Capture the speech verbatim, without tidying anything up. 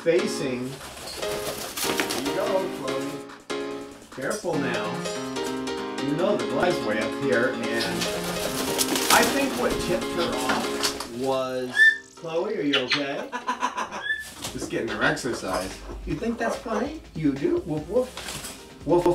facing. There you go, Chloe. Careful now. You know the glide's way up here, and I think what tipped her off was... Chloe, are you okay? Just getting her exercise. You think that's funny? You do? Woof woof. Woof woof.